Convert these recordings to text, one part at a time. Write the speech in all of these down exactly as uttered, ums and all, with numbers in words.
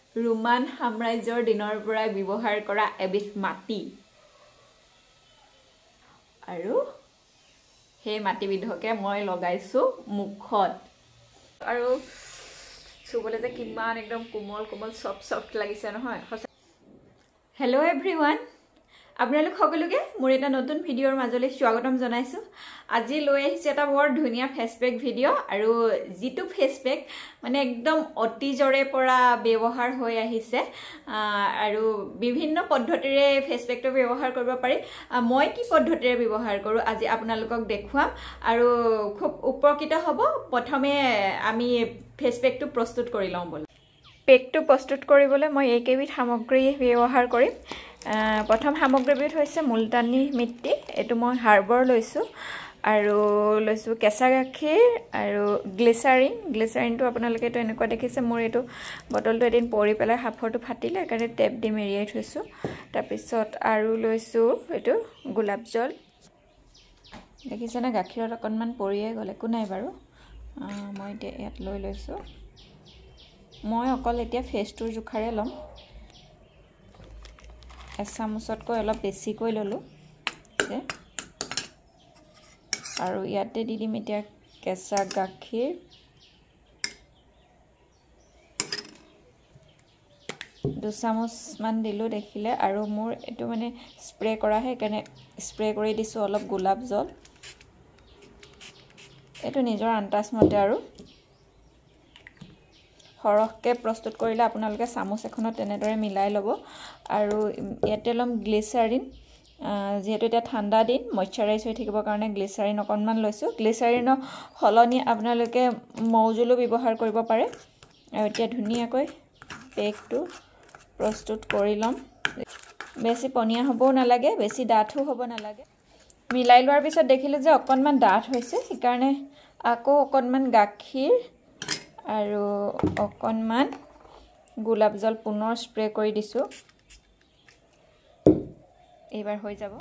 Roman সাম্ৰাজ্যৰ দিনৰ পৰা ব্যৱহাৰ কৰা এবিধ মাটি আৰু সেই মাটিবিধকে মই লগাইছো মুখত আৰু চুবলে যে কিমান একদম কোমল কোমল সফট সফট লাগিছে নহয় হেল্ল' এভৰিৱান আপোনালোক সকলোকে মোৰ এটা নতুন ভিডিঅ'ৰ মাজলৈ স্বাগতম জনাইছো আজি লৈ আহিছে এটা বৰ ধুনীয়া ফেচ পেক ভিডিঅ' আৰু যিটো ফেচ পেক মানে একদম অতিজৰে পৰা ব্যৱহাৰ হৈ আহিছে আৰু বিভিন্ন পদ্ধতিৰে ফেচ পেকটো ব্যৱহাৰ কৰিব পাৰি মই কি পদ্ধতিৰে ব্যৱহাৰ কৰো আজি আপোনালোকক দেখুৱাম আৰু খুব উপকৃত হ'ব প্ৰথমে আমি ফেচ পেকটো প্ৰস্তুত কৰি লওঁ বল পেকটো প্ৰস্তুত কৰিবলৈ মই এইকেইবিধ সামগ্ৰী ব্যৱহাৰ কৰিম প্ৰথম সামগ্ৰীবিধ হৈছে multani mitti এটো মই হাৰ্বৰ লৈছো আৰু লৈছো কেঁচা গাখীৰ আৰু গ্লিচাৰিন গ্লিচাৰিনটো আপোনালোকে তো এনেকুৱা দেখিছে মোৰ এটো বটলটো এদিন পৰি পেলাই হাফৰটো ফাটিলে কাৰণে টেপ দি মেৰিয়াই থৈছো তাৰ পিছত আৰু লৈছো এটো গোলাপ জল দেখিছে না গাখীৰত অকনমান পৰিয়ে গলে কো নাই বাৰু মই এতিয়া ইয়াত লৈ লৈছো মই অকল এতিয়া ফেচটোৰ জুখাৰে লম এচামুচতকৈ অলপ বেছিকৈ ললো আৰু ইয়াতে দি দিম এতিয়া কেঁচা গাখীৰ দুই চামুচ মান দিলো দেখিলে আৰু মোৰ এটো মানে স্প্ৰে কৰা হে কাৰণে স্প্ৰে কৰি দিছো অলপ গোলাপ জল এটো নিজৰ আন্তাজ মতে আৰু হৰহকে প্ৰস্তুত কৰিলে আপোনালোকে চামুচ এখনত তেনেদৰে মিলাই লব আৰু ইয়াতে লম গ্লিচাৰিন যেহেতু এটা ঠাণ্ডা দিন ময়শ্চাৰাইজ হৈ থাকিবৰ কাৰণে গ্লিচাৰিন অকনমান লৈছো গ্লিচাৰিনৰ হলনি আপোনালোকে মৌজুলো ব্যৱহাৰ কৰিব পাৰে আৰু এতিয়া ধুনীয়াকৈ পেকটো প্ৰস্তুত কৰি লম বেছি পনিয়া হ'বও নালাগে বেছি ডাঠো হ'ব নালাগে মিলাই লোৱাৰ পিছত দেখিলে যে অকনমান ডাঠ হৈছে সেইকাৰণে আকৌ অকনমান গাখীৰ আৰু অকনমান গোলাপ জল পুনৰ স্প্ৰে কৰি দিছো এইবাৰ হৈ যাব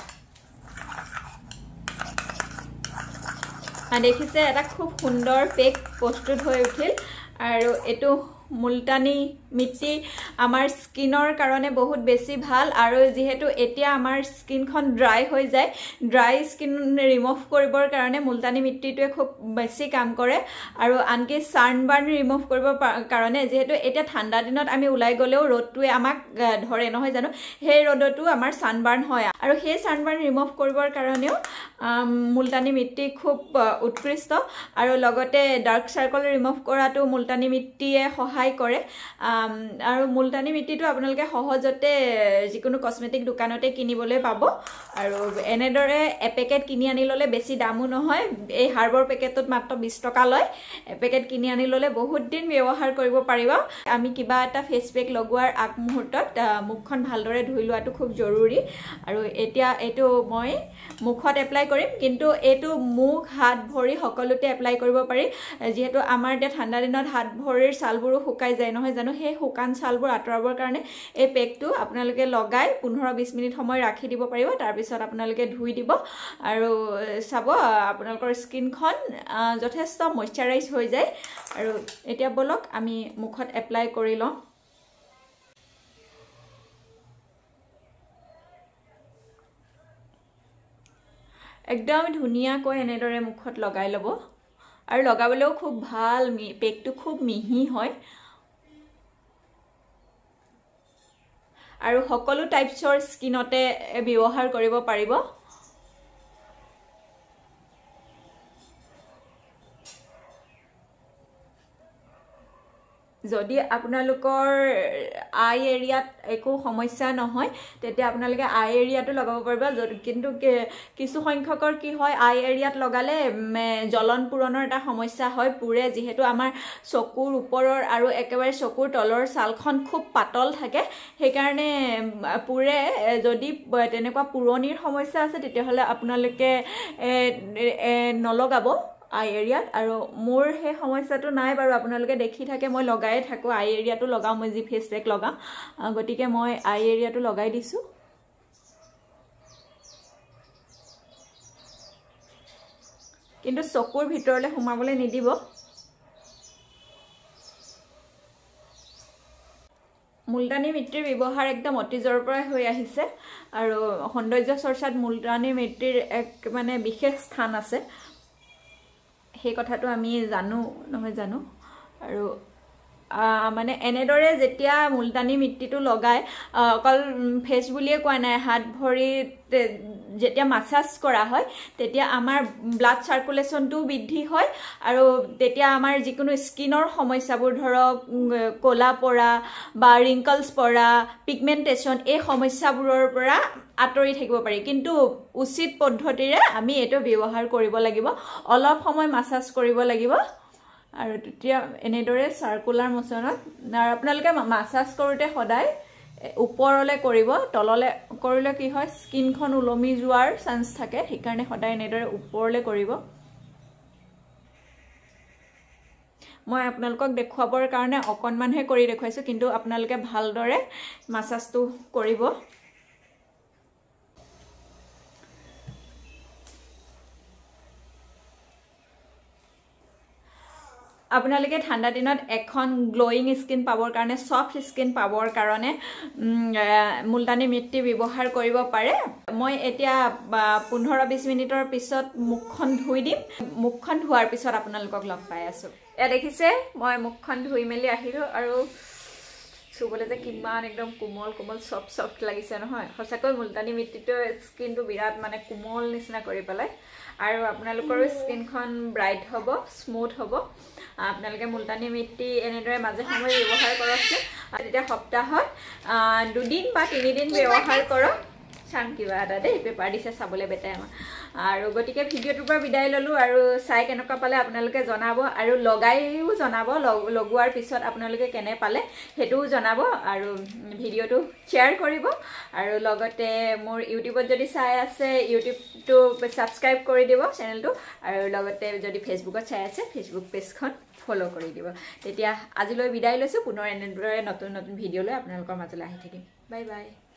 আ দেখিছে এটা খুব সুন্দৰ পেক প্ৰস্তুত হৈ উঠিল আৰু এটো multani mitti আমাৰ স্কিনৰ কাৰণে বহুত বেছি ভাল আৰু যেহেতু এতিয়া আমাৰ স্কিনখন ড্ৰাই হৈ যায় ড্ৰাই স্কিন ৰিমুভ কৰিবৰ কাৰণে multani mitti টোৱে খুব বেছি কাম কৰে আৰু আনকি সানবাৰ্ন ৰিমুভ কৰিবৰ কাৰণে যেহেতু এতিয়া ঠাণ্ডা দিনত আমি উলাই গলেও ৰ'দটোৱে আমাক ধৰে নহয় জানো সেই ৰ'দটো আমাৰ সানবাৰ্ন হয় আৰু সেই সানবাৰ্ন ৰিমুভ কৰিবৰ কাৰণেও multani mitti খুব উৎকৃষ্ট আৰু লগতে ডাৰ্ক সাৰ্কল ৰিমুভ কৰাটো multani mitti এ সহায় কৰে আৰু multani mitti টো আপোনালোকে সহজতে যিকোনো কসমেটিক দোকানতে কিনিবলৈ পাব আৰু এনেদৰে এপেকেট কিনি আনি ললে বেছি দামো নহয় এই হাৰ্বৰ পেকেটত মাত্ৰ বিশ টকা লয় এপেকেট কিনি আনি ললে বহুত দিন ব্যৱহাৰ কৰিব পাৰিব আমি কিবা এটা ফেচ পেক লগোৱাৰ আগ মুহূৰ্তত মুখখন ভালদৰে ধুই লোৱাটো খুব জৰুৰী আৰু এতিয়া এটো মই মুখত এপ্লাই কৰিম কিন্তু এটো মুখ হাত ভৰি সকলোতে এপ্লাই কৰিব পাৰি যেহেতু আমাৰ এতিয়া ঠাণ্ডা দিনত হাত ভৰিৰ ছালবোৰো শুকাই যায় নহয় জানো সেই শুকান ছালবোৰ আঁতৰাবৰ কাৰণে এই পেকটো আপোনালোকে লগাই পোন্ধৰ বিশ মিনিট সময় ৰাখি দিব পাৰিব তাৰ পিছত আপোনালোকে ধুই দিব আৰু চাব আপোনালোকৰ স্কিনখন যথেষ্ট ময়শ্চাৰাইজ হৈ যায় আৰু এতিয়া বলক আমি মুখত এপ্লাই কৰি লওঁ একদম ধুনীয়াকৈ এনেদৰে মুখত লগাই লব আৰু লগাবলৈও খুব ভাল পেকটো খুব মিহি হয় আৰু সকলো টাইপছৰ স্কিনতে ব্যৱহাৰ কৰিব পাৰিব যদি আপোনালোকৰ আই এৰিয়াত একো সমস্যা নহয় তেতিয়া আপোনালোকে আই এৰিয়াটো লগাব পাৰিব কিন্তু কিছু সংখ্যকৰ কি হয় আই এৰিয়াত লগালে জ্বলন পুৰণৰ এটা সমস্যা হয় পুৰে যেহেতু আমাৰ চকুৰ ওপৰৰ আৰু একেবাৰে চকুৰ তলৰ ছালখন খুব পাতল থাকে সেই কাৰণে পুৰে যদি তেনেকুৱা পুৰণিৰ সমস্যা আছে তেতিয়াহলে আপোনালোকে নলগাব আই এৰিয়াত আৰু মোৰ হে সমস্যাটো নাই বাৰু আপোনালোকে দেখি থাকে মই লগাই থাকো আই এৰিয়াটো লগাও মই জি ফেচ পেক লগাম গটিকে মই আই এৰিয়াটো লগাই দিছো কিন্তু চকুৰ ভিতৰলে সোমাবলৈ নিদিব মুলতানি মিট্টিৰ ব্যৱহাৰ একদম অতীজৰ পৰাই হৈ আহিছে আৰু সৌন্দৰ্য চৰ্চাত মুলতানি মিট্টিৰ এক মানে বিশেষ স্থান আছে সেই কথাটো আমি জানো নহয় জানো আৰু মানে এনেদৰে যেতিয়া মুলতানি মিট্টিটো লগাই অকল ফেচ বুলিয়ে কোৱা নাই হাত ভৰি যেতিয়া মাসাজ কৰা হয় তেতিয়া আমাৰ ব্লাড সাৰ্কুলেশনটো বৃদ্ধি হয় আৰু তেতিয়া আমাৰ যিকোনো স্কিনৰ সমস্যাবোৰ ধৰক কোলা পৰা বা ৰিংকলস পৰা পিগমেন্টেশন এই সমস্যাবোৰৰ পৰা আতৰি থাকিব পাৰি কিন্তু উচিত পদ্ধতিৰে আমি এটো ব্যৱহাৰ কৰিব লাগিব অলপ সময় মাসাজ কৰিব লাগিব আৰু তেতিয়া এনেদৰে সাৰ্কুলাৰ মোচনত আৰু আপোনালোকে মাসাজ কৰোতে সদায় ওপৰলে কৰিব তললে কৰিলে কি হয় স্কিনখন উলমি যোৱাৰ চান্স থাকে সেইকাৰণে সদায় এনেদৰে ওপৰলে কৰিব মই আপোনালোকক দেখুৱাবৰ কাৰণে অকনমানহে কৰি দেখুৱাইছো কিন্তু আপোনালোকে ভালদৰে মাসাজটো কৰিব আপোনালোকে ঠাণ্ডা দিনত এখন গ্লোয়িং স্কিন পাবৰ কাৰণে সফট স্কিন পাবৰ কাৰণে মুলতানি মিট্টি ব্যৱহাৰ কৰিব পাৰে মই এতিয়া পোন্ধৰ বিশ মিনিটৰ পিছত মুখখন ধুই দিম মুখখন ধোৱাৰ পিছত আপোনালোকক লগ পাই আছো এ দেখিছে মই মুখখন ধুই মেলি আহিলো আৰু চুবলে যে কিমান একদম কোমল কোমল সফট সফট লাগিছে নহয় হসাকৈ মুলতানি মিট্টিটো স্কিনটো বিৰাট মানে কোমল নিচিনা কৰি পেলাই আৰু আপোনালোকৰ স্কিনখন ব্ৰাইট হ'ব স্মুথ হ'ব আপোনালোকে মুলতানি মিট্টি এনেদৰে মাজে সময়ে ব্যৱহাৰ কৰক তেতিয়া সপ্তাহত দুদিন বা তিনিদিন ব্যৱহাৰ কৰক চান কিবা এটা দেই পেপাৰ দিছে চাবলৈ বেটাই আমাৰ আৰু গতিকে ভিডিঅ'টোৰ পৰা বিদায় ললো আৰু চাই কেনেকুৱা পালে আপোনালোকে জনাব আৰু লগাইও জনাব লগোৱাৰ পিছত আপোনালোকে কেনে পালে হেতুও জনাব আৰু ভিডিঅ'টো শেয়াৰ কৰিব আৰু লগতে মোৰ ইউটিউবত যদি চাই আছে ইউটিউবটো সাবস্ক্ৰাইব কৰি দিব চেনেলটো আৰু লগতে যদি ফেসবুকত চাই আছে ফেসবুক পেজখন ফলো কৰি দিব তেতিয়া আজিলৈ বিদায় লৈছো পুনৰ এনেদৰে নতুন নতুন ভিডিঅ লৈ আপোনালোকৰ মাজলৈ আহি থাকিম বাই বাই